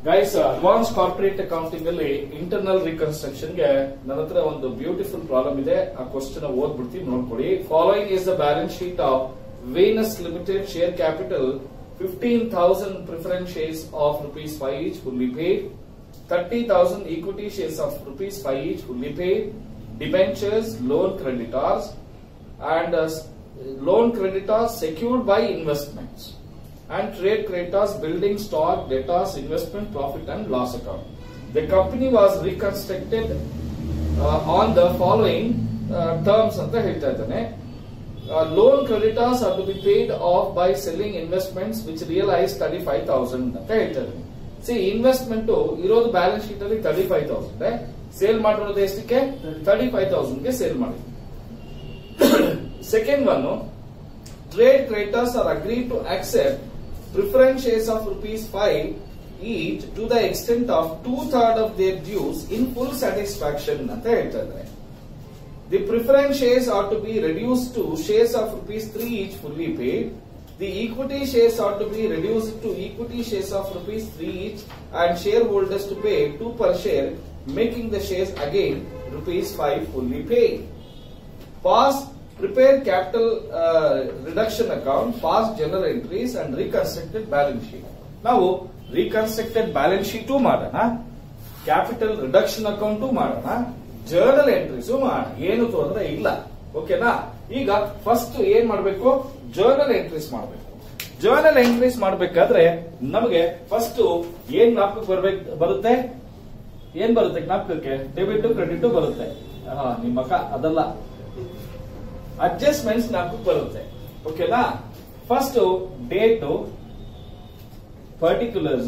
Guys, advance corporate accounting ಅಲ್ಲಿ internal reconstruction ಗೆ ನನ್ನ ಹತ್ರ ಒಂದು ಬ್ಯೂಟಿಫುಲ್ ಪ್ರಾಬ್ಲಮ್ ಇದೆ. ಆ ಕ್ವಶನ್ ಓದ್ಬಿಡ್ತೀವಿ, ನೋಡ್ಕೊಳ್ಳಿ. Following is the balance sheet of Venus limited. Share capital 15,000 preference shares of ₹5 each fully paid, 30,000 equity shares of ₹5 each fully paid, debentures, loan creditors and loan creditors secured by investments, and trade creditors, building stock, debtors, investment, profit and loss account. The company was reconstructed on the following terms ಅಂತ ಹೇಳ್ತಾ ಇದ್ದಾನೆ. Loan creditors are to be paid off by selling investments which realize 35,000 ಅಂತ ಹೇಳ್ತಾ ಇದ್ದಾನೆ. C, investment ಇರೋದು balance sheet ಅಲ್ಲಿ 35,000, sale ಮಾಡಿರೋದು ಎಷ್ಟಕ್ಕೆ? 35,000 ಗೆ ಸೇಲ್ ಮಾಡಿ. Second one, trade creditors are agreed to accept preference shares of ₹5 each to the extent of 2/3 of their dues in full satisfaction ಅಂತ ಹೇಳ್ತಾ ಇದ್ದಾರೆ. The preference shares are to be reduced to shares of ₹3 each fully paid. The equity shares are to be reduced to equity shares of ₹3 each and shareholders to pay 2 per share, making the shares again ₹5 fully paid. Pass prepare capital reduction account, pass journal entries and reconstructed balance sheet. ನಾವು reconstructed balance sheet ಮಾಡೋಣ, capital reduction account ಮಾಡೋಣ, journal entries ಮಾಡೋಣ, ಏನು ತೊಂದರೆ ಇಲ್ಲ. ಓಕೆನಾ? ಈಗ first ಏನ್ ಮಾಡಬೇಕು? ಜರ್ನಲ್ ಎಂಟ್ರೀಸ್ ಮಾಡಬೇಕು. ಜರ್ನಲ್ ಎಂಟ್ರೀಸ್ ಮಾಡಬೇಕಾದ್ರೆ ನಮಗೆ ಫಸ್ಟ್ ಏನ್ ಜ್ಞಾಪಕಕ್ಕೆ ಬರುತ್ತೆ? ಏನ್ ಬರುತ್ತೆ ಜ್ಞಾಪಕಕ್ಕೆ? ಡೆಬಿಟ್ ಕ್ರೆಡಿಟ್ ಬರುತ್ತೆ. ನಿಮ್ಮ ಅಕ್ಕ ಅದಲ್ಲ, ಅಡ್ಜಸ್ಟ್ಮೆಂಟ್ಸ್ ಜ್ಞಾಪಕಕ್ಕೆ ಬರುತ್ತೆ. ಓಕೆನಾ? First date, particulars,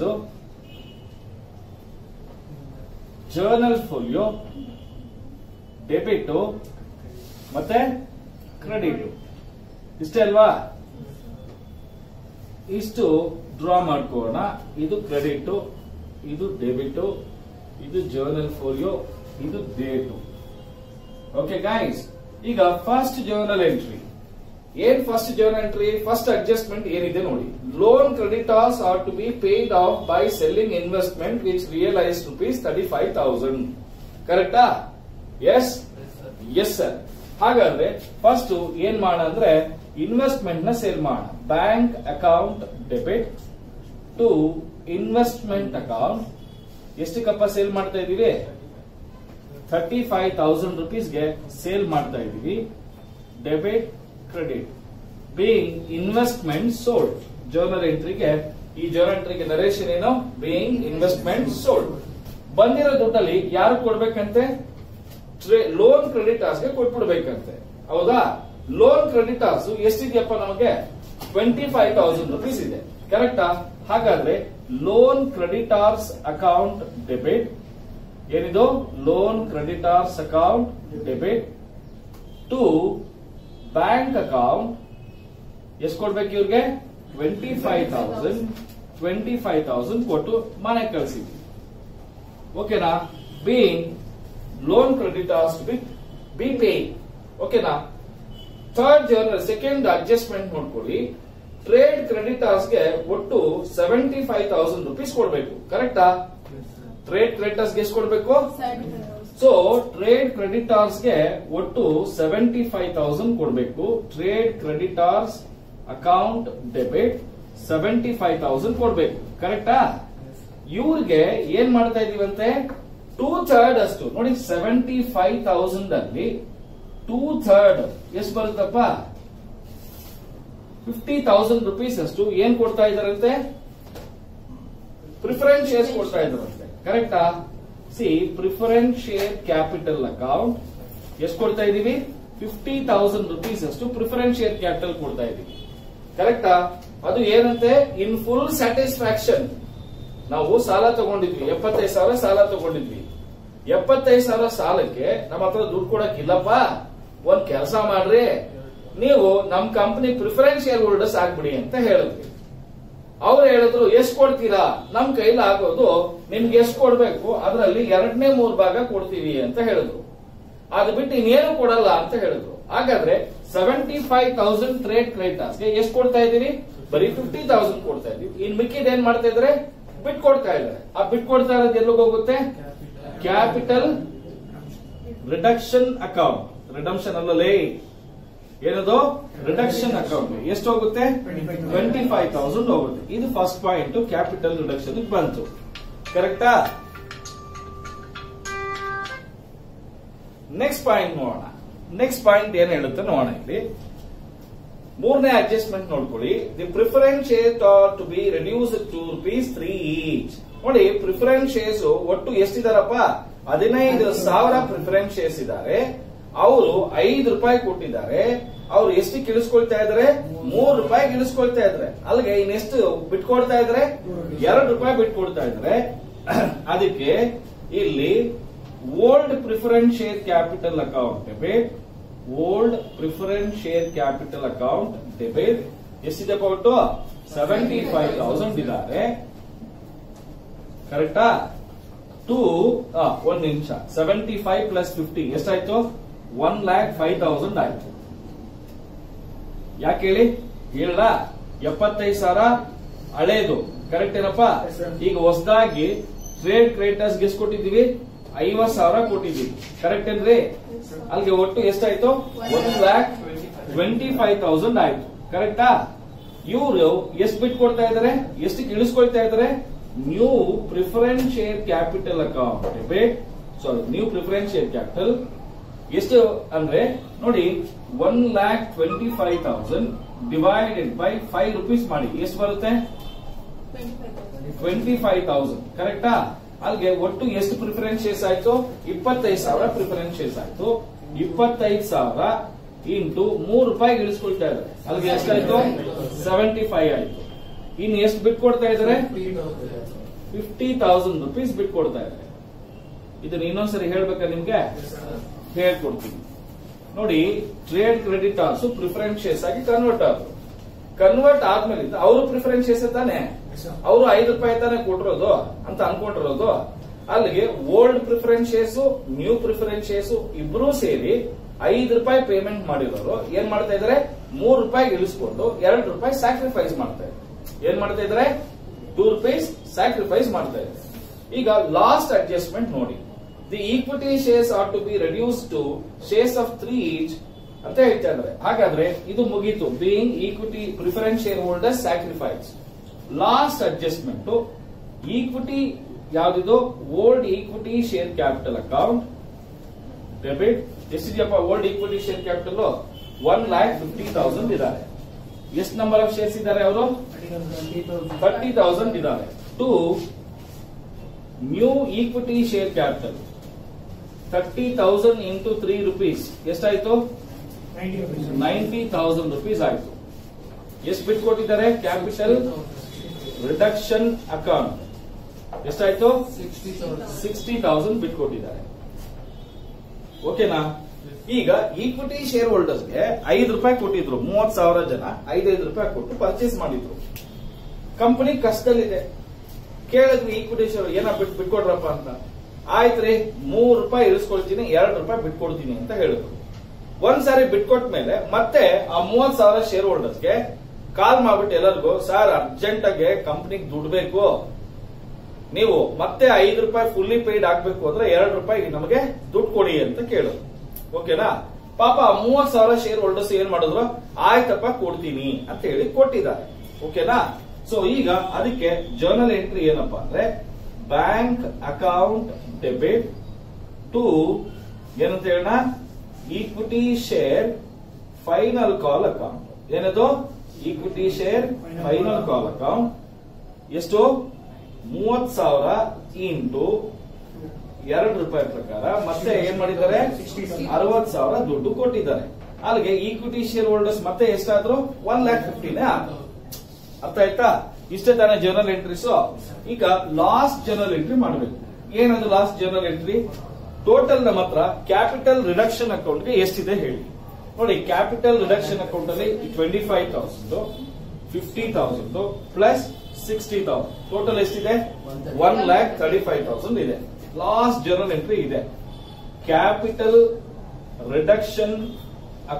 journal folio, debit ಮತ್ತೆ ಕ್ರೆಡಿಟ್, ಇಷ್ಟೇ ಅಲ್ವಾ? ಇಷ್ಟು ಡ್ರಾ ಮಾಡ್ಕೋಣ. ಇದು ಕ್ರೆಡಿಟ್, ಇದು ಡೆಬಿಟ್, ಇದು ಜರ್ನಲ್ ಫೋಲಿಯೋ, ಇದು ಡೇಟ್. ಓಕೆ ಗೈಸ್, ಈಗ ಫಸ್ಟ್ ಜರ್ನಲ್ ಎಂಟ್ರಿ ಏನ್? First journal entry, first adjustment ಏನಿದೆ ನೋಡಿ. Loan creditors are to be paid off by selling investment which realise ₹35,000. ಕರೆಕ್ಟಾ? Yes yes sir. ಹಾಗಾದ್ರೆ ಫಸ್ಟ್ ಏನ್ ಮಾಡ ಅಂದ್ರೆ ಇನ್ವೆಸ್ಟ್ಮೆಂಟ್ ನ ಸೇಲ್ ಮಾಡ. Bank account debit to investment account. ಎಷ್ಟಕ್ಕಪ್ಪ ಸೇಲ್ ಮಾಡ್ತಾ ಇದೀವಿ? ₹35,000 ಗೆ ಸೇಲ್ ಮಾಡ್ತಾ ಇದೀವಿ. Debit credit being investment sold. ಜರ್ನಲ್ ಎಂಟ್ರಿಗೆ, ಈ ಜರ್ನಲ್ ಎಂಟ್ರಿಗೆ ನರೇಶನ್ ಏನು? Being investment sold. ಬಂದಿರೋ ದುಡ್ಡಲ್ಲಿ ಯಾರು ಕೊಡ್ಬೇಕಂತೆ? ಲೋನ್ ಕ್ರೆಡಿಟರ್ಸ್ ಗೆ ಕೊಟ್ಬಿಡ್ಬೇಕಂತೆ. ಹೌದಾ? ಲೋನ್ ಕ್ರೆಡಿಟರ್ಸ್ ಎಷ್ಟಿದೆಯಪ್ಪ ನಮಗೆ? ₹25,000 ಇದೆ. ಕರೆಕ್ಟಾ? ಹಾಗಾದ್ರೆ ಲೋನ್ ಕ್ರೆಡಿಟರ್ಸ್ ಅಕೌಂಟ್ ಡೆಬಿಟ್, ಏನಿದು? Loan creditors account debit to bank account. ಎಷ್ಟು ಕೊಡ್ಬೇಕು ಇವ್ರಿಗೆ? 25,000 ಕೊಟ್ಟು ಮನೆ ಕಳಿಸಿದ್ವಿ. ಓಕೆನಾ? Being loan creditors to be paid. ಓಕೆನಾ? ಥರ್ಡ್ ಜರ್ನಲ್ ಸೆಕೆಂಡ್ ಅಡ್ಜಸ್ಟ್ಮೆಂಟ್ ನೋಡ್ಕೊಳ್ಳಿ. ಟ್ರೇಡ್ ಕ್ರೆಡಿಟರ್ಸ್ ಗೆ ಒಟ್ಟು ₹75,000 ಕೊಡ್ಬೇಕು. ಕರೆಕ್ಟಾ? ಟ್ರೇಡ್ ಕ್ರೆಡಿಟರ್ಸ್ ಗೆ ಎಷ್ಟು ಕೊಡ್ಬೇಕು? ಸೊ ಟ್ರೇಡ್ ಕ್ರೆಡಿಟರ್ಸ್ ಗೆ ಒಟ್ಟು $75,000 ಕೊಡ್ಬೇಕು. ಟ್ರೇಡ್ ಕ್ರೆಡಿಟರ್ಸ್ ಅಕೌಂಟ್ ಡೆಬಿಟ್ $75,000 ಕೊಡ್ಬೇಕು. ಕರೆಕ್ಟಾ? ಇವ್ರಿಗೆ ಏನ್ ಮಾಡ್ತಾ ಇದೀವಂತೆ? 2/3 ಅಷ್ಟು ನೋಡಿ. 75,000 ಅಲ್ಲಿ 2/3 ಎಷ್ಟು ಬರುತ್ತಪ್ಪ? ₹50,000 ಅಷ್ಟು ಏನ್ ಕೊಡ್ತಾ ಇದಾರಂತೆ? ಪ್ರಿಫರೆನ್ಸ್ ಶೇರ್ಸ್ ಕೊಡ್ತಾ ಇದಾರಂತೆ. ಕರೆಕ್ಟಾ? C, preference share capital account ಎಷ್ಟು ಕೊಡ್ತಾ ಇದೀವಿ? ₹50,000 ಅಷ್ಟು ಪ್ರಿಫರೆನ್ಸ್ ಶೇರ್ ಕ್ಯಾಪಿಟಲ್ ಕೊಡ್ತಾ ಇದೀವಿ. ಕರೆಕ್ಟಾ? ಅದು ಏನಂತೆ? In full satisfaction. ನಾವು ಸಾಲ ತಗೊಂಡಿದ್ವಿ, 75,000 ಸಾಲ ತಗೊಂಡಿದ್ವಿ. 75,000 ಸಾಲಕ್ಕೆ ನಮ್ಮ ಹತ್ರ ದುಡ್ಡು ಕೊಡಕ್ಕಿಲ್ಲಪ್ಪ. ಒಂದ್ ಕೆಲಸ ಮಾಡ್ರಿ, ನೀವು ನಮ್ ಕಂಪನಿ ಪ್ರಿಫರೆನ್ಸ್ ಶೇರ್ ಹೋಲ್ಡರ್ಸ್ ಆಗ್ಬಿಡಿ ಅಂತ ಹೇಳಿದ್ವಿ. ಅವ್ರು ಹೇಳಿದ್ರು, ಎಷ್ಟು ಕೊಡ್ತೀರಾ? ನಮ್ ಕೈಲಿ ಆಗೋದು ನಿಮ್ಗೆ ಎಷ್ಟು ಕೊಡ್ಬೇಕು ಅದರಲ್ಲಿ 2/3 ಭಾಗ ಕೊಡ್ತೀವಿ ಅಂತ ಹೇಳಿದ್ರು. ಅದು ಬಿಟ್ಟು ಇನ್ನೇನು ಕೊಡಲ್ಲ ಅಂತ ಹೇಳಿದ್ರು. ಹಾಗಾದ್ರೆ 75,000 ಟ್ರೇಡ್ ಕ್ರೆಡಿಟರ್ಸ್ ಗೆ ಎಷ್ಟು ಕೊಡ್ತಾ ಇದೀವಿ? ಬರೀ 50,000 ಕೊಡ್ತಾ ಇದೀವಿ. ಇನ್ ಮಿಕ್ಕಿದ ಏನ್ ಮಾಡ್ತಾ ಇದ್ರೆ ಬಿಟ್ ಕೊಡ್ತಾ ಇದ್ದಾರೆ. ಆ ಬಿಟ್ ಕೊಡ್ತಾ ಇರೋದು ಎಲ್ಲಿಗೆ ಹೋಗುತ್ತೆ? Capital reduction account. ರಿಡಂಪ್ಷನ್ ಅಲ್ಲೇ ಏನದು? Reduction account. ಎಷ್ಟು ಹೋಗುತ್ತೆ? 25,000 ಹೋಗುತ್ತೆ. ಇದು ಫಸ್ಟ್ ಪಾಯಿಂಟ್, ಕ್ಯಾಪಿಟಲ್ ರಿಡಕ್ಷನ್ ಬಂತು. ಕರೆಕ್ಟಾ? ನೆಕ್ಸ್ಟ್ ಪಾಯಿಂಟ್ ನೋಡೋಣ. ನೆಕ್ಸ್ಟ್ ಪಾಯಿಂಟ್ ಏನ್ ಹೇಳುತ್ತೆ ನೋಡೋಣ. ಇಲ್ಲಿ ಮೂರನೇ ಅಡ್ಜಸ್ಟ್ಮೆಂಟ್ ನೋಡ್ಕೊಳ್ಳಿ. The preference shares are to be reduced to ₹3 each. ನೋಡಿ, ಪ್ರಿಫರೆನ್ಸ್ ಶೇರ್ಸ್ ಒಟ್ಟು ಎಷ್ಟಿದಾರಪ್ಪ? 15,000 ಪ್ರಿಫರೆನ್ಸ್ ಶೇರ್ಸ್ ಇದ್ದಾರೆ. ಅವರು ₹5 ಕೊಟ್ಟಿದ್ದಾರೆ. ಅವ್ರು ಎಷ್ಟು ಇಳಿಸ್ಕೊಳ್ತಾ ಇದಾರೆ? ₹3 ಇಳಿಸ್ಕೊಳ್ತಾ ಇದಾರೆ. ಅಲ್ಲಿಗೆ ಇನ್ನೆಷ್ಟು ಬಿಟ್ಕೊಡ್ತಾ ಇದಾರೆ? ₹2 ಬಿಟ್ಕೊಡ್ತಾ ಇದಾರೆ. ಅದಕ್ಕೆ ಇಲ್ಲಿ old preference share capital account debit, old preference share capital account debit ಎಷ್ಟಿದೆ ಕೊಟ್ಟು? 75,000 ಇದ್ದಾರೆ. ಕರೆಕ್ಟಾ? ಒಂದ್ ನಿಮಿಷ, 75 ಪ್ಲಸ್ 50 ಎಷ್ಟಾಯ್ತು? 1,05,000 ಆಯ್ತು. ಯಾಕೆ ಹೇಳಿ? ಹೇಳ 75,000 ಹಳೇದು. ಕರೆಕ್ಟ್ ಏನಪ್ಪ? ಈಗ ಹೊಸದಾಗಿ ಟ್ರೇಡ್ ಕ್ರೆಡಿಟರ್ಸ್ ಎಷ್ಟು ಕೊಟ್ಟಿದ್ದೀವಿ? 50,000 ಕೊಟ್ಟಿದ್ದೀವಿ. ಕರೆಕ್ಟ್ ಏನ್ರಿ? ಅಲ್ಲಿಗೆ ಒಟ್ಟು ಎಷ್ಟಾಯ್ತು? 1,25,000 ಆಯ್ತು. ಕರೆಕ್ಟಾ? ಇವರು ಎಷ್ಟು ಬಿಟ್ ಕೊಡ್ತಾ ಇದಾರೆ? ಎಷ್ಟು ಇಳಿಸ್ಕೊಳ್ತಾ ಇದಾರೆ? New preference share capital account debit, sorry new preference share capital ಎಷ್ಟು ಅಂದ್ರೆ ನೋಡಿ, 1,25,000 ಡಿವೈಡೆಡ್ ಬೈ ₹5 ಮಾಡಿ ಎಷ್ಟು ಬರುತ್ತೆ? 25,000. ಕರೆಕ್ಟಾ? ಅಲ್ಲಿಗೆ ಒಟ್ಟು ಎಷ್ಟು ಪ್ರಿಫರೆನ್ಸ್ ಶೇರ್ಸ್ ಆಯ್ತು? 25,000 ಪ್ರಿಫರೆನ್ಸ್ ಶೇರ್ಸ್ ಆಯ್ತು. 25,000 ಇಂಟು ₹3 ಇಳಿಸ್ಕೊಳ್ತಾ ಇದ್ದಾರೆ. ಅಲ್ಲಿಗೆ ಎಷ್ಟಾಯ್ತು? 75 ಆಯ್ತು. ಇನ್ನು ಎಷ್ಟು ಬಿಟ್ ಕೊಡ್ತಾ ಇದ್ದಾರೆ? ₹50,000 ಬಿಟ್ ಕೊಡ್ತಾ ಇದ್ದಾರೆ. ಇದನ್ನ ಇನ್ನೊಂದ್ಸರಿ ಹೇಳ್ಬೇಕಾ ನಿಮ್ಗೆ? ಹೇಳ್ಕೊಡ್ತೀನಿ ನೋಡಿ. ಟ್ರೇಡ್ ಕ್ರೆಡಿಟರ್ಸ್ ಪ್ರಿಫರೆನ್ಸ್ ಶೇರ್ಸ್ ಆಗಿ ಕನ್ವರ್ಟ್ ಆದ್ರು. ಕನ್ವರ್ಟ್ ಆದ್ಮೇಲೆ ಅವರು ಪ್ರಿಫರೆನ್ಸ್ ಶೇರ್ಸ್ ತಾನೆ, ಅವರು ₹5 ತಾನೆ ಕೊಟ್ಟಿರೋದು ಅಂತ ಅನ್ಕೊಂಡಿರೋದು. ಅಲ್ಲಿಗೆ old preference shares, new preference shares ಇಬ್ರು ಸೇರಿ ₹5 ಪೇಮೆಂಟ್ ಮಾಡಿರೋರು ಏನ್ ಮಾಡ್ತಾ ಇದಾರೆ? ₹3 ಇಳಿಸ್ಕೊಂಡು ₹2 ಸ್ಯಾಕ್ರಿಫೈಸ್ ಮಾಡ್ತಾ ಇದ್ದಾರೆ. ಏನ್ ಮಾಡ್ತಾ ಇದಾರೆ? ₹2 ಸ್ಯಾಕ್ರಿಫೈಸ್ ಮಾಡ್ತಾ ಇದ್ದಾರೆ. ಈಗ ಲಾಸ್ಟ್ ಅಡ್ಜಸ್ಟ್ಮೆಂಟ್ ನೋಡಿ. The equity shares are to be reduce to shares of 3 each ಅಂತ ಹೇಳ್ತಾ ಇದ್ದಾರೆ. ಹಾಗಾದ್ರೆ ಇದು ಮುಗೀತು. Being equity preference share holders sacrifice. Last adjustment equity ಯಾವ್ದಿದು? Old equity share capital account debit. ಎಷ್ಟಿದೆಯಪ್ಪ ಓಲ್ಡ್ ಈಕ್ವಿಟಿ ಶೇರ್ ಕ್ಯಾಪಿಟಲ್? 1,50,000 ಇದ್ದಾರೆ. ಎಷ್ಟು ನಂಬರ್ ಆಫ್ ಶೇರ್ಸ್ ಇದ್ದಾರೆ ಅವರು? 30,000 ಇದ್ದಾರೆ. To new equity share capital 30,000 into ₹3 ಎಷ್ಟಾಯ್ತು? ₹90,000 ಆಯ್ತು. ಎಷ್ಟು ಬಿಟ್ ಕೊಟ್ಟಿದ್ದಾರೆ? ಕ್ಯಾಪಿಟಲ್ ರಿಡಕ್ಷನ್ ಅಕೌಂಟ್ ಎಷ್ಟಾಯ್ತು? 60,000 ಬಿಟ್ ಕೊಟ್ಟಿದ್ದಾರೆ. ಓಕೆನಾ? ಈಗ ಈಕ್ವಿಟಿ ಶೇರ್ ಹೋಲ್ಡರ್ಸ್ಗೆ ₹5 ಕೊಟ್ಟಿದ್ರು. 30,000 ಜನ ₹5 ಕೊಟ್ಟು ಪರ್ಚೇಸ್ ಮಾಡಿದ್ರು. ಕಂಪನಿ ಕಷ್ಟದಲ್ಲಿದೆ. ಕೇಳಿದ್ವಿ ಈಕ್ವಿಟಿ ಶೇರ್ ಏನ ಬಿಟ್ಕೊಡ್ರಪ್ಪ ಅಂತ. ಆಯ್ತ್ರಿ, ₹3 ಇಳಿಸ್ಕೊಳ್ತೀನಿ, ₹2 ಬಿಟ್ಕೊಡ್ತೀನಿ ಅಂತ ಹೇಳಿದ್ರು. ಒಂದ್ಸಾರಿ ಬಿಟ್ಕೊಟ್ಟ ಮೇಲೆ ಮತ್ತೆ ಆ 30,000 ಶೇರ್ ಹೋಲ್ಡರ್ಸ್ಗೆ ಕಾಲ್ ಮಾಡ್ಬಿಟ್ಟು ಎಲ್ಲರಿಗೂ, ಸರ್ ಅರ್ಜೆಂಟ್ ಆಗಿ ಕಂಪನಿಗೆ ದುಡ್ಡು ಬೇಕು, ನೀವು ಮತ್ತೆ ₹5 ಫುಲ್ಲಿ ಪೇಯ್ಡ್ ಆಗ್ಬೇಕು ಅಂದ್ರೆ ₹2 ನಮಗೆ ದುಡ್ಡು ಕೊಡಿ ಅಂತ ಕೇಳಿದ್ರು. ಓಕೆನಾ? ಪಾಪ 30,000 ಶೇರ್ ಹೋಲ್ಡರ್ಸ್ ಏನ್ ಮಾಡಿದ್ರು? ಆಯ್ತಪ್ಪ ಕೊಡ್ತೀನಿ ಅಂತ ಹೇಳಿ ಕೊಟ್ಟಿದ್ದಾರೆ. ಓಕೆನಾ? ಸೊ ಈಗ ಅದಕ್ಕೆ ಜರ್ನಲ್ ಎಂಟ್ರಿ ಏನಪ್ಪಾ ಅಂದ್ರೆ ಬ್ಯಾಂಕ್ ಅಕೌಂಟ್ ಡೆಬಿಟ್ ಟು ಏನಂತ ಹೇಳೋಣ? Equity share final call account. ಏನದು? Equity share final call account. ಎಷ್ಟು? 30,000 ಇಂಟು ₹2 ಪ್ರಕಾರ ಮತ್ತೆ ಏನ್ ಮಾಡಿದ್ದಾರೆ? 60,000 ದುಡ್ಡು ಕೊಟ್ಟಿದ್ದಾರೆ. ಅಲ್ಲಿಗೆ ಈಕ್ವಿಟಿ ಶೇರ್ ಹೋಲ್ಡರ್ಸ್ ಮತ್ತೆ ಎಷ್ಟಾದ್ರು? 1,50,000 ಅರ್ಥ ಆಯ್ತಾ? ಇಷ್ಟೇ ತಾನೇ ಜರ್ನಲ್ ಎಂಟ್ರೀಸ್. ಈಗ ಲಾಸ್ಟ್ ಜರ್ನಲ್ ಎಂಟ್ರಿ ಮಾಡಬೇಕು. ಏನದು ಲಾಸ್ಟ್ ಜರ್ನಲ್ ಎಂಟ್ರಿ? ಟೋಟಲ್ ನಮ್ಮ ಹತ್ರ ಕ್ಯಾಪಿಟಲ್ ರಿಡಕ್ಷನ್ ಅಕೌಂಟ್ಗೆ ಎಷ್ಟಿದೆ ಹೇಳಿ. ನೋಡಿ, ಕ್ಯಾಪಿಟಲ್ ರಿಡಕ್ಷನ್ ಅಕೌಂಟ್ ಅಲ್ಲಿ 25,000, 50,000 ಪ್ಲಸ್ 60,000 ಟೋಟಲ್ ಎಷ್ಟಿದೆ? 1,35,000 ಇದೆ. ಲಾಸ್ಟ್ ಜರ್ನಲ್ ಎಂಟ್ರಿ ಇದೆ. Capital reduction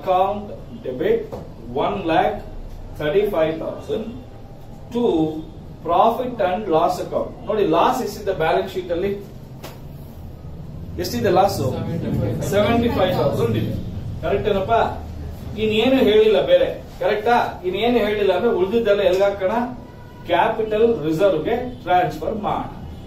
account debit 1,35,000 to profit and loss account. ನೋಡಿ ಲಾಸ್ ಎಷ್ಟಿದೆ ಬ್ಯಾಲೆನ್ಸ್ ಶೀಟ್ ಅಲ್ಲಿ? ಎಷ್ಟಿದೆ ಲಾಸ್? 75,000 ಇದೆ. ಕರೆಕ್ಟ್ ಏನಪ್ಪಾ? ಇನ್ನೇನು ಹೇಳಿಲ್ಲ ಬೇರೆ. ಕರೆಕ್ಟಾ? ಇನ್ನೇನು ಹೇಳಿಲ್ಲ ಅಂದ್ರೆ ಉಳಿದಿದ್ದೆಲ್ಲ ಎಲ್ಗಾಕೋಣ? ಕ್ಯಾಪಿಟಲ್ ರಿಸರ್ವ್ ಗೆ ಟ್ರಾನ್ಸ್ಫರ್ ಮಾಡ.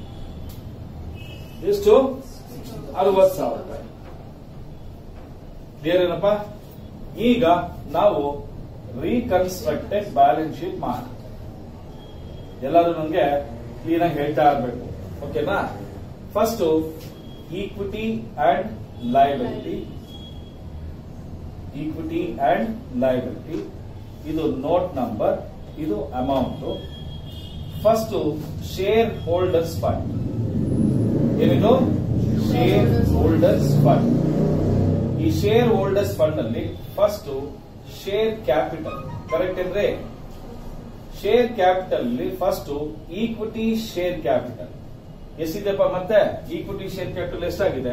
ಎಷ್ಟು? 60,000 ರೂಪಾಯಿ. ಕ್ಲಿಯರ್ ಏನಪ್ಪಾ? ಈಗ ನಾವು ರೀಕನ್ಸ್ಟ್ರಕ್ಟೆಡ್ ಬ್ಯಾಲೆನ್ಸ್ ಶೀಟ್ ಮಾಡ. ಎಲ್ಲರೂ ನನಗೆ ಕ್ಲೀನ್ ಆಗಿ ಹೇಳ್ತಾ ಇರಬೇಕು. ಓಕೆನಾ? First equity and liability. Equity and liability, ಇದು ನೋಟ್ ನಂಬರ್, ಇದು amount. First share holders fund. ಏನಿದು? Share holders fund. ಈ ಶೇರ್ ಹೋಲ್ಡರ್ಸ್ ಫಂಡ್ ಅಲ್ಲಿ ಫಸ್ಟ್ ಶೇರ್ ಕ್ಯಾಪಿಟಲ್. ಕರೆಕ್ಟ್ ಅಂದ್ರೆ ಶೇರ್ ಕ್ಯಾಪಿಟಲ್ ಅಲ್ಲಿ ಫಸ್ಟ್ ಈಕ್ವಿಟಿ ಶೇರ್ ಕ್ಯಾಪಿಟಲ್ ಎಷ್ಟಿದೆಪ್ಪ? ಮತ್ತೆ ಈಕ್ವಿಟಿ ಶೇರ್ ಕ್ಯಾಪಿಟಲ್ ಎಷ್ಟಾಗಿದೆ?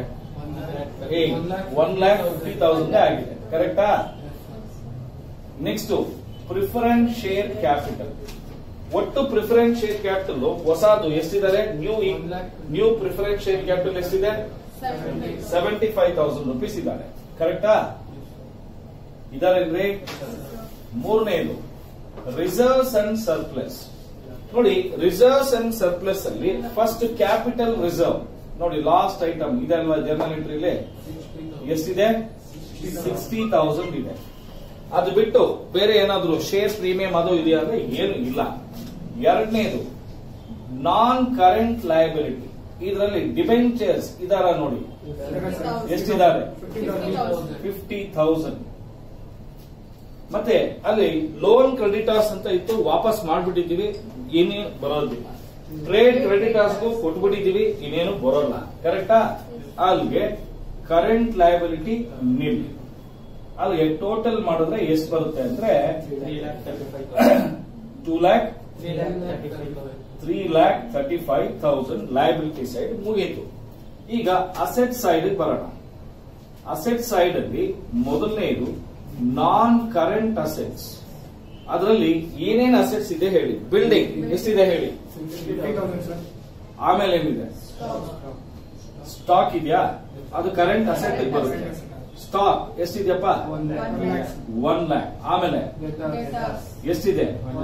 1,50,000 ಆಗಿದೆ. ಕರೆಕ್ಟಾ? Next preference share capital. ಒಟ್ಟು ಪ್ರಿಫರೆನ್ಸ್ ಶೇರ್ ಕ್ಯಾಪಿಟಲ್ ಹೊಸದು ಎಷ್ಟಿದ್ದಾರೆ? ನ್ಯೂ ಪ್ರಿಫರೆನ್ಸ್ ಶೇರ್ ಕ್ಯಾಪಿಟಲ್ ಎಷ್ಟಿದೆ? 75,000 ರೂಪೀಸ್ ಇದ್ದಾರೆ. ಕರೆಕ್ಟಾ? ಇದಾರೇನ್ರಿ? ಮೂರನೇದು ರಿಸರ್ವ್ಸ್ ಅಂಡ್ ಸರ್ಪ್ಲಸ್. ನೋಡಿ ರಿಸರ್ವ್ಸ್ ಅಂಡ್ ಸರ್ಪ್ಲಸ್ ಅಲ್ಲಿ ಫಸ್ಟ್ ಕ್ಯಾಪಿಟಲ್ ರಿಸರ್ವ್. ನೋಡಿ ಲಾಸ್ಟ್ ಐಟಮ್ ಇದೆ ಅಲ್ವಾ ಜರ್ನಲ್ ಎಂಟ್ರಿಲಿ? ಎಷ್ಟಿದೆ? 60,000 ಇದೆ. ಅದು ಬಿಟ್ಟು ಬೇರೆ ಏನಾದ್ರು ಶೇರ್ ಪ್ರೀಮಿಯಂ ಅದು ಇದೆಯಾ ಅಂದ್ರೆ ಏನು ಇಲ್ಲ. ಎರಡನೇದು ನಾನ್ ಕರೆಂಟ್ ಲಯಬಿಲಿಟಿ. ಇದರಲ್ಲಿ ಡಿಬೆಂಚರ್ಸ್ ಇದಾರ ನೋಡಿ, ಎಷ್ಟಿದ್ದಾರೆ? 50,000. ಮತ್ತೆ ಅಲ್ಲಿ ಲೋನ್ ಕ್ರೆಡಿಟರ್ಸ್ ಅಂತ ಇತ್ತು, ವಾಪಸ್ ಮಾಡ್ಬಿಟ್ಟಿದೀವಿ, ಇನ್ನೇನು ಬರೋದಿಲ್ಲ. ಟ್ರೇಡ್ ಕ್ರೆಡಿಟರ್ಸ್ಗೂ ಕೊಟ್ಬಿಟ್ಟಿದೀವಿ, ಇನ್ನೇನು ಬರೋಲ್ಲ. ಕರೆಕ್ಟಾ? ಅಲ್ಲಿಗೆ ಕರೆಂಟ್ ಲಯಬಿಲಿಟಿ ನಿಲ್. ಅಲ್ಲಿಗೆ ಟೋಟಲ್ ಮಾಡಿದ್ರೆ ಎಷ್ಟು ಬರುತ್ತೆ ಅಂದ್ರೆ 3,35,000 ಲಯಬಿಲಿಟಿ ಸೈಡ್ ಮುಗೀತು. ಈಗ ಅಸೆಟ್ ಸೈಡ್ ಬರೋಣ. ಅಸೆಟ್ ಸೈಡ್ ಅಲ್ಲಿ ಮೊದಲನೇದು ನಾನ್ ಕರೆಂಟ್ ಅಸೆಟ್ಸ್. ಅದರಲ್ಲಿ ಏನೇನು ಅಸೆಟ್ಸ್ ಇದೆ ಹೇಳಿ? ಬಿಲ್ಡಿಂಗ್ ಎಷ್ಟಿದೆ ಹೇಳಿ? ಆಮೇಲೆ ಏನಿದೆ? ಸ್ಟಾಕ್ ಇದೆಯಾ? ಅದು ಕರೆಂಟ್ ಅಸೆಟ್ ಬರುತ್ತೆ. ಸ್ಟಾಕ್ ಎಷ್ಟಿದೆಯಪ್ಪ? 1 lakh. ಆಮೇಲೆ ಎಷ್ಟಿದೆ?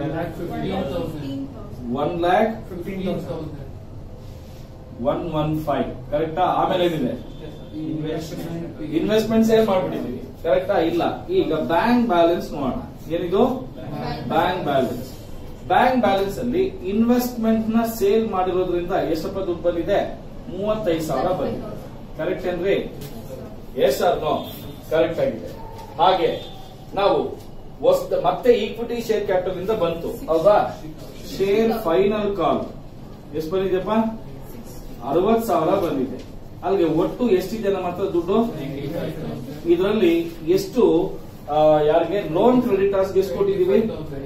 1,15,000. ಕರೆಕ್ಟಾ? ಆಮೇಲೆ ಏನಿದೆ? ಇನ್ವೆಸ್ಟ್ಮೆಂಟ್ಸ್ ಏನ್ ಮಾಡ್ಬಿಟ್ಟಿದೀವಿ. ಕರೆಕ್ಟಾ? ಇಲ್ಲ. ಈಗ ಬ್ಯಾಂಕ್ ಬ್ಯಾಲೆನ್ಸ್ ನೋಡೋಣ. ಏನಿದು? Bank balance. ಬ್ಯಾಂಕ್ ಬ್ಯಾಲೆನ್ಸ್ ಅಲ್ಲಿ ಇನ್ವೆಸ್ಟ್ಮೆಂಟ್ ನ ಸೇಲ್ ಮಾಡಿರೋದ್ರಿಂದ ಎಷ್ಟಪ್ಪ ದುಡ್ಡು ಬಂದಿದೆ? 35,000 ಬಂದಿದೆ. ಕರೆಕ್ಟ್ ಏನ್ರಿ? S R no? ಕರೆಕ್ಟ್ ಆಗಿದೆ. ಹಾಗೆ ನಾವು ಮತ್ತೆ ಈಕ್ವಿಟಿ ಶೇರ್ ಕ್ಯಾಪಿಟಲ್ ಇಂದ ಬಂತು ಹೌದಾ? ಶೇರ್ ಫೈನಲ್ ಕಾಲ್ ಎಷ್ಟು ಬಂದಿದೆಪ್ಪ? 60,000 ಬಂದಿದೆ. ಅಲ್ಲಿಗೆ ಒಟ್ಟು ಎಷ್ಟಿದೆ ನಮ್ಮ ಹತ್ರ ದುಡ್ಡು? ಇದರಲ್ಲಿ ಎಷ್ಟು ಯಾರಿಗೆ ಲೋನ್ ಕ್ರೆಡಿಟರ್ಸ್ ಎಷ್ಟು ಕೊಟ್ಟಿದ್ದೀವಿ?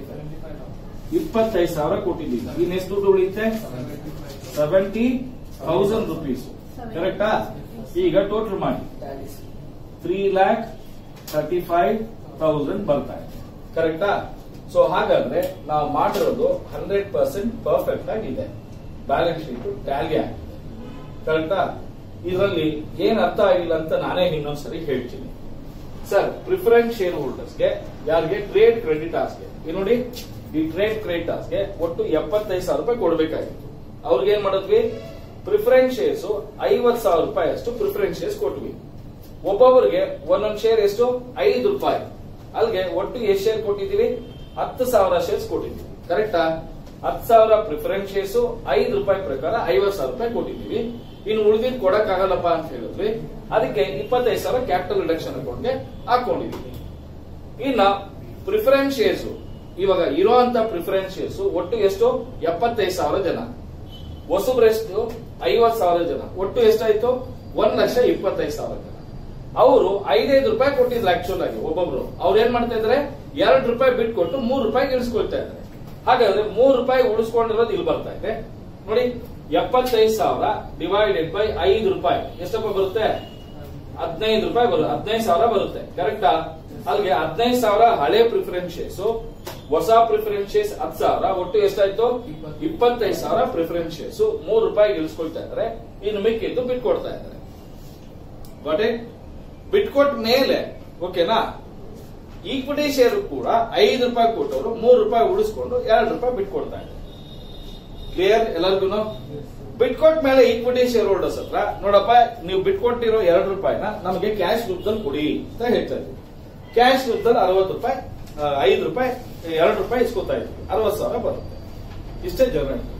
25,000 ಕೊಟ್ಟಿದ್ದೀವಿ. ಇನ್ನೆಷ್ಟು ದುಡ್ಡು ಉಳಿಯುತ್ತೆ? 70,000 ರೂಪೀಸ್. ಕರೆಕ್ಟಾ? ಈಗ ಟೋಟಲ್ ಮಾಡಿ 3,35,000 ಬರ್ತಾ ಇದೆ. ಕರೆಕ್ಟಾ? ಸೊ ಹಾಗಾದ್ರೆ ನಾವು ಮಾಡಿರೋದು 100% ಪರ್ಫೆಕ್ಟ್ ಆಗಿದೆ. ಬ್ಯಾಲೆನ್ಸ್ ಶೀಟ್ ಟ್ಯಾಲಿ ಆಗಿದೆ. ಕರೆಕ್ಟಾ? ಇದರಲ್ಲಿ ಏನ್ ಅರ್ಥ ಆಗಿಲ್ಲ ಅಂತ ನಾನೇ ಇನ್ನೊಂದ್ಸರಿ ಹೇಳ್ತೀನಿ. ಸರ್, ಪ್ರಿಫರೆನ್ಸ್ ಶೇರ್ ಹೋಲ್ಡರ್ಸ್ಗೆ ಯಾರಿಗೆ? ಟ್ರೇಡ್ ಕ್ರೆಡಿಟರ್ಸ್ಗೆ. ನೋಡಿ, ಈ ಟ್ರೇಡ್ ಕ್ರೆಡಿಟರ್ಸ್ಗೆ ಒಟ್ಟು 75,000 ರೂಪಾಯಿ ಕೊಡಬೇಕಾಗಿತ್ತು. ಅವ್ರಿಗೆ ಏನ್ ಮಾಡಿದ್ವಿ? ಪ್ರಿಫರೆನ್ಸ್ ಶೇರ್ಸ್ 50,000 ರೂಪಾಯಿ ಅಷ್ಟು ಪ್ರಿಫರೆನ್ಸ್ ಶೇರ್ಸ್ ಕೊಟ್ವಿ. ಒಬ್ಬೊಬ್ಬರಿಗೆ ಒಂದೊಂದು ಶೇರ್ ಎಷ್ಟು? 5 ರೂಪಾಯಿ. ಅಲ್ಲಿಗೆ ಒಟ್ಟು ಎಷ್ಟು ಶೇರ್ ಕೊಟ್ಟಿದ್ದೀವಿ? 10,000 ಶೇರ್ಸ್ ಕೊಟ್ಟಿದ್ದೀವಿ. ಕರೆಕ್ಟಾ? 10,000 ಪ್ರಿಫರೆನ್ಸ್ ಶೇರ್ಸ್ 5 ರೂಪಾಯಿ ಪ್ರಕಾರ 50,000 ರೂಪಾಯಿ ಕೊಟ್ಟಿದ್ದೀವಿ. ಇನ್ನು ಉಳಿದಿದ್ದು ಕೊಡಕ್ ಆಗಲ್ಲಪ್ಪ ಅಂತ ಹೇಳಿದ್ವಿ. ಅದಕ್ಕೆ 25,000 ಕ್ಯಾಪಿಟಲ್ ರಿಡಕ್ಷನ್ ಅಕೌಂಟ್ಗೆ ಹಾಕೊಂಡಿದ್ದೀವಿ. ಇನ್ನ ಪ್ರಿಫರೆನ್ಸ್ ಶೇರ್ಸ್ ಇವಾಗ ಇರುವಂತ ಪ್ರಿಫರೆನ್ಸ್ ಶೇರ್ಸ್ ಒಟ್ಟು ಎಷ್ಟು? 75,000 ಜನ. ಹೊಸಬ್ರೆಷ್ಟು? 50,000 ಜನ. ಒಟ್ಟು ಎಷ್ಟಾಯ್ತು? 1,25,000 ಜನ. ಅವರು 5 ರೂಪಾಯಿ ಕೊಟ್ಟಿದ್ರು ಆಕ್ಚುಲ್ ಆಗಿ ಒಬ್ಬೊಬ್ರು. ಅವ್ರು ಏನ್ ಮಾಡ್ತಾ ಇದಾರೆ? 2 ರೂಪಾಯಿ ಬಿಟ್ಟು ಕೊಟ್ಟು 3 ರೂಪಾಯಿ ಇಳಿಸ್ಕೊಳ್ತಾ ಇದ್ದಾರೆ. ಹಾಗಾದ್ರೆ 3 ರೂಪಾಯಿ ಉಳಿಸ್ಕೊಂಡಿರೋದು ಇಲ್ಲಿ ಬರ್ತಾ ಇದೆ ನೋಡಿ. 75,000 ಡಿವೈಡೆಡ್ ಬೈ 5 ರೂಪಾಯಿ ಎಷ್ಟಪ್ಪ ಬರುತ್ತೆ? 15 ರೂಪಾಯಿ ಬರುತ್ತೆ. 15,000 ಬರುತ್ತೆ. ಕರೆಕ್ಟಾ? ಅಲ್ಲಿಗೆ 15,000 ಹಳೆ ಪ್ರಿಫರೆನ್ಸ್ ಶೇರ್ಸ್, ಹೊಸ ಪ್ರಿಫರೆನ್ಸ್ ಶೇರ್ಸ್ 10,000 ಒಟ್ಟು ಎಷ್ಟಾಯ್ತು 25,000 ಪ್ರಿಫರೆನ್ಸ್ ಶೇರ್ಸ್ ₹3 ಇಳಿಸ್ಕೊಳ್ತಾ ಇದ್ದಾರೆ. ಇನ್ನು ಮಿಕ್ಕಿದ್ದು ಬಿಟ್ಕೊಡ್ತಾ ಇದ್ದಾರೆ. ಬಿಟ್ಕೊಟ್ಟ ಮೇಲೆ ಓಕೆನಾ ಈಕ್ವಿಟಿ ಶೇರ್ ಕೂಡ ₹5 ಕೊಟ್ಟವರು ₹3 ಉಳಿಸ್ಕೊಂಡು ₹2 ಬಿಟ್ಕೊಡ್ತಾ ಇದ್ದಾರೆ. ಕ್ಲಿಯರ್ ಎಲ್ಲರಿಗೂ? ಬಿಟ್ಕೊಟ್ಟ ಮೇಲೆ ಈಕ್ವಿಟಿ ಶೇರ್ ಹೋಲ್ಡರ್ಸ್ ಹತ್ರ ನೋಡಪ್ಪ ನೀವು ಬಿಟ್ಕೊಟ್ಟಿರೋ ₹2 ನಮಗೆ ಕ್ಯಾಶ್ ರೂಪದಲ್ಲಿ ಕೊಡಿ ಅಂತ ಹೇಳ್ತಾ ಇದ್ದೀವಿ. ಕ್ಯಾಶ್ ರೂಪದಲ್ಲಿ ₹60, ₹5, ₹2 ಇಸ್ಕೊತಾ ಇದ್ವಿ, 60,000 ಬರುತ್ತೆ. ಇಷ್ಟೇ ಜನರಲ್.